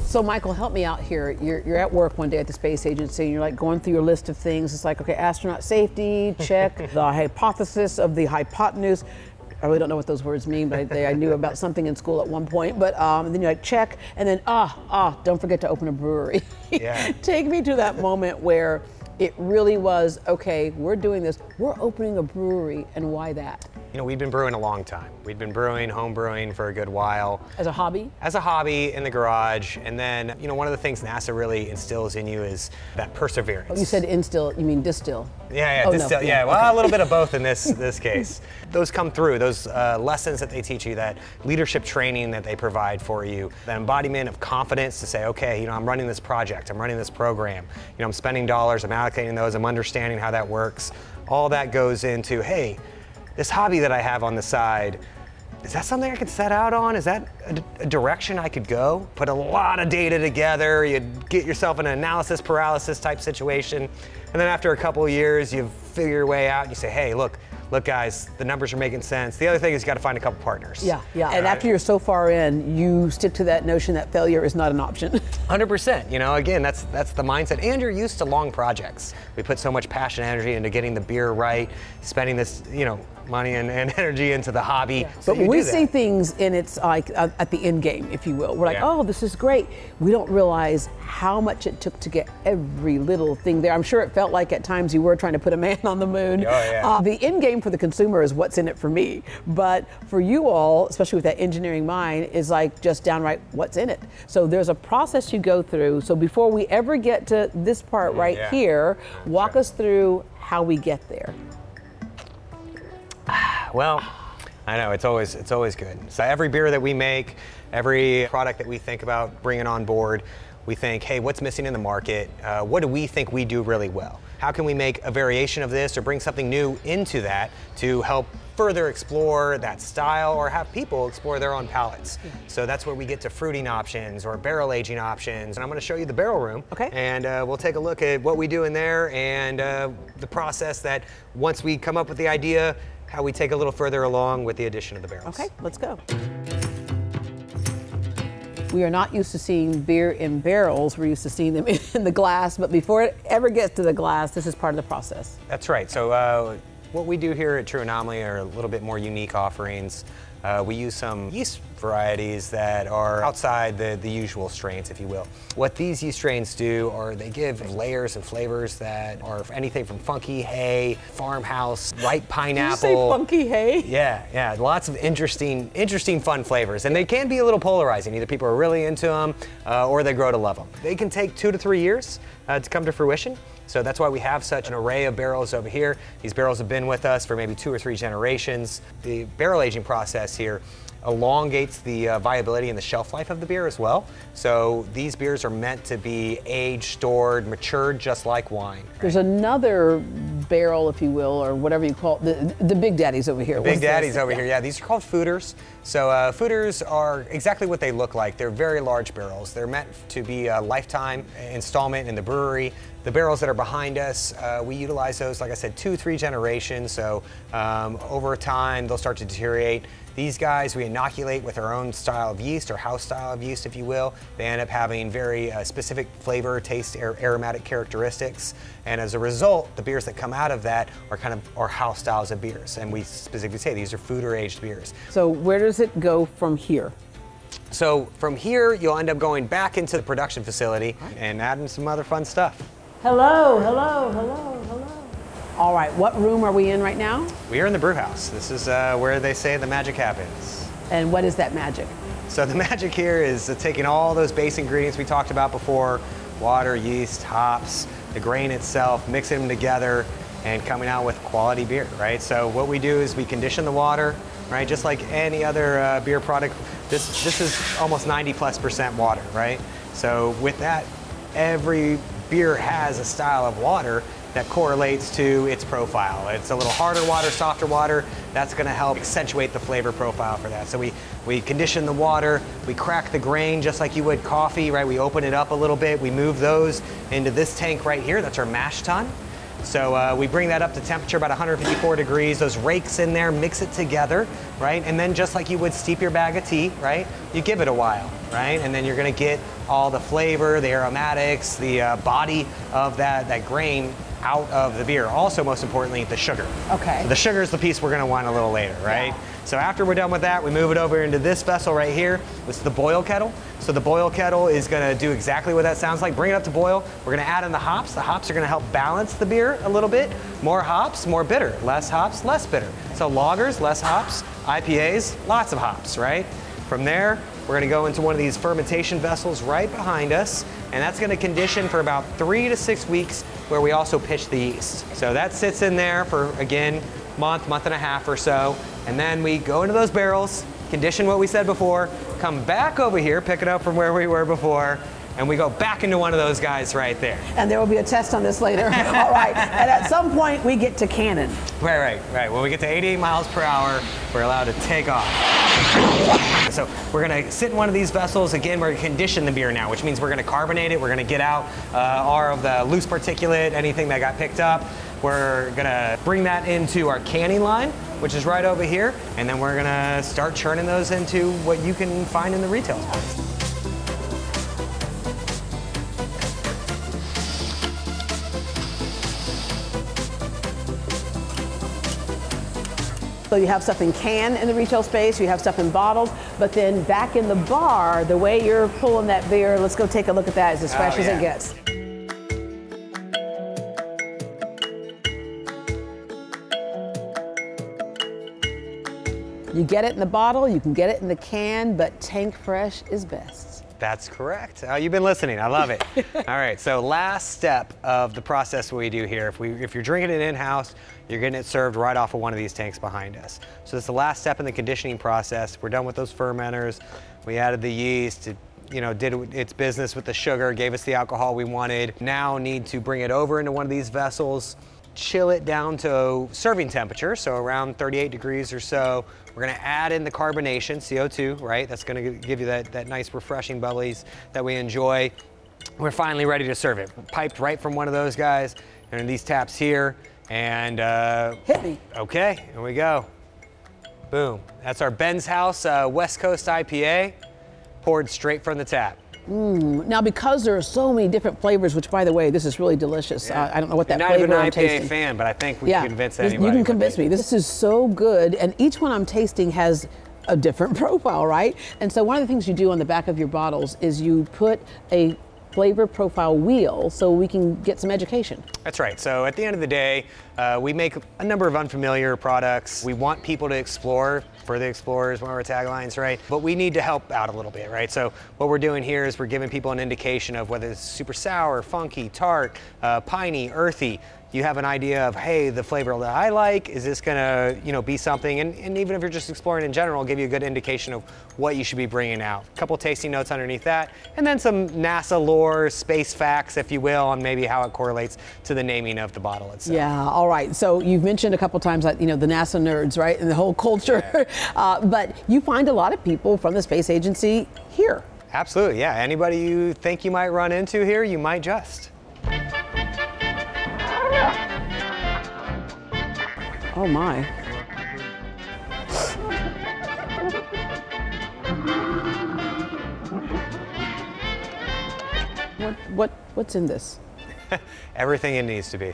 So Michael, help me out here. You're at work one day at the space agency and you're like going through your list of things. It's like, okay, astronaut safety, check. The hypothesis of the hypotenuse. I really don't know what those words mean, but I knew about something in school at one point. But then you're like, check, and then don't forget to open a brewery. Yeah. Take me to that moment where it really was, okay, we're doing this, we're opening a brewery, and why that? You know, we've been brewing a long time. We've been brewing, home brewing for a good while. As a hobby? As a hobby in the garage. And then, you know, one of the things NASA really instills in you is that perseverance. Oh, you said instill, you mean distill? Yeah, distill. No. Yeah, well, okay. A little bit of both in this case. Those come through, those lessons that they teach you, that leadership training that they provide for you, that embodiment of confidence to say, okay, you know, I'm running this project, I'm running this program, you know, I'm spending dollars, I'm allocating those, I'm understanding how that works. All that goes into, hey, this hobby that I have on the side, is that something I could set out on? Is that a direction I could go? Put a lot of data together, you get yourself in an analysis paralysis type situation, and then after a couple of years, you figure your way out and you say, hey, look guys, the numbers are making sense. The other thing is you got to find a couple partners. Yeah. And after you're so far in, you stick to that notion that failure is not an option. 100%, you know, again, that's the mindset. And you're used to long projects. We put so much passion and energy into getting the beer right, spending this, you know, money and energy into the hobby. Yeah. So but when we see things and it's like at the end game, if you will, we're like, oh, this is great. We don't realize how much it took to get every little thing there. I'm sure it felt like at times you were trying to put a man on the moon. Oh, yeah. The end game for the consumer is what's in it for me. But for you all, especially with that engineering mind, is like just downright what's in it. So there's a process you go through. So before we ever get to this part here, walk us through how we get there. Well, I know, it's always good. So every beer that we make, every product that we think about bringing on board, we think, hey, what's missing in the market? What do we think we do really well? How can we make a variation of this or bring something new into that to help further explore that style or have people explore their own palates? So that's where we get to fruiting options or barrel aging options. And I'm going to show you the barrel room. Okay. And we'll take a look at what we do in there and the process that once we come up with the idea, how we take a little further along with the addition of the barrels. Okay, let's go. We are not used to seeing beer in barrels. We're used to seeing them in the glass, but before it ever gets to the glass, this is part of the process. That's right. So what we do here at True Anomaly are a little bit more unique offerings. We use some yeast varieties that are outside the usual strains, if you will. What these yeast strains do are they give layers and flavors that are anything from funky hay, farmhouse, ripe pineapple. Did you say funky hay? Yeah, lots of interesting fun flavors. And they can be a little polarizing. Either people are really into them or they grow to love them. They can take 2 to 3 years to come to fruition. So that's why we have such an array of barrels over here. These barrels have been with us for maybe 2 or 3 generations. The barrel aging process here elongates the viability and the shelf life of the beer as well. So these beers are meant to be aged, stored, matured just like wine. There's another barrel, if you will, or whatever you call it, the big daddies over here. The big daddies over here, yeah. These are called foeders. So foeders are exactly what they look like. They're very large barrels. They're meant to be a lifetime installment in the brewery. The barrels that are behind us, we utilize those, like I said, 2, 3 generations. So over time, they'll start to deteriorate. These guys we inoculate with our own style of yeast, or house style of yeast, if you will. They end up having very specific flavor, taste, aromatic characteristics. And as a result, the beers that come out of that are kind of our house styles of beers. And we specifically say these are foeder aged beers. So where does it go from here? So from here, you'll end up going back into the production facility and adding some other fun stuff. Hello, hello, hello, hello. All right, what room are we in right now? We are in the brew house. This is where they say the magic happens. And what is that magic? So the magic here is taking all those base ingredients we talked about before, water, yeast, hops, the grain itself, mixing them together and coming out with quality beer, right? So what we do is we condition the water, right? Just like any other beer product, this is almost 90+% water, right? So with that, every beer has a style of water that correlates to its profile. It's a little harder water, softer water. That's gonna help accentuate the flavor profile for that. So we condition the water, we crack the grain just like you would coffee, right? We open it up a little bit, we move those into this tank right here, that's our mash tun. So we bring that up to temperature about 154 degrees, those rakes in there, mix it together, right? And then just like you would steep your bag of tea, right? You give it a while, right? And then you're gonna get all the flavor, the aromatics, the body of that grain out of the beer. Also, most importantly, the sugar. Okay. So the sugar is the piece we're gonna want a little later, right? Yeah. So after we're done with that, we move it over into this vessel right here. This is the boil kettle. So the boil kettle is gonna do exactly what that sounds like. Bring it up to boil. We're gonna add in the hops. The hops are gonna help balance the beer a little bit. More hops, more bitter. Less hops, less bitter. So lagers, less hops. IPAs, lots of hops, right? From there, we're gonna go into one of these fermentation vessels right behind us, and that's gonna condition for about 3 to 6 weeks, where we also pitch the yeast. So that sits in there for, again, month and a half or so, and then we go into those barrels, condition what we said before, come back over here, pick it up from where we were before, and we go back into one of those guys right there. And there will be a test on this later. All right, and at some point we get to cannon. Right. When we get to 88 miles per hour, we're allowed to take off. So we're gonna sit in one of these vessels. Again, we're gonna condition the beer now, which means we're gonna carbonate it. We're gonna get out all of the loose particulate, anything that got picked up. We're gonna bring that into our canning line, which is right over here, and then we're gonna start churning those into what you can find in the retail space. So you have stuff in can in the retail space, you have stuff in bottles, but then back in the bar, the way you're pulling that beer, let's go take a look at that, is as fresh as it gets. You get it in the bottle, you can get it in the can, but tank fresh is best. That's correct. Oh, you've been listening. I love it. All right, so last step of the process we do here, if you're drinking it in-house, you're getting it served right off of one of these tanks behind us. So this is the last step in the conditioning process. We're done with those fermenters. We added the yeast. It, did its business with the sugar, gave us the alcohol we wanted. Now need to bring it over into one of these vessels, chill it down to serving temperature, so around 38 degrees or so. We're gonna add in the carbonation, CO2, right? That's gonna give you that nice refreshing bubblies that we enjoy. We're finally ready to serve it. Piped right from one of those guys, and these taps here, and hit me. Okay, here we go. Boom. That's our Ben's House West Coast IPA, poured straight from the tap. Now, because there are so many different flavors, which, by the way, this is really delicious. Yeah. I don't know what that You're flavor not I'm even an IPA tasting. fan, but I think we can convince anybody. You can convince me. This is so good, and each one I'm tasting has a different profile, right? And so one of the things you do on the back of your bottles is you put a flavor profile wheel so we can get some education. That's right. So at the end of the day, we make a number of unfamiliar products. We want people to explore, for the explorers, one of our taglines, right? But we need to help out a little bit, right? So what we're doing here is we're giving people an indication of whether it's super sour, funky, tart, piney, earthy. You have an idea of, hey, the flavor that I like, is this gonna, be something? And even if you're just exploring in general, give you a good indication of what you should be bringing out. A couple tasting notes underneath that, and then some NASA lore, space facts, if you will, on maybe how it correlates to the naming of the bottle itself. Yeah, all right. So you've mentioned a couple times that, the NASA nerds, right, and the whole culture. Yeah. But you find a lot of people from the space agency here. Absolutely, yeah. Anybody you think you might run into here, you might just. Oh my. What's in this? Everything it needs to be.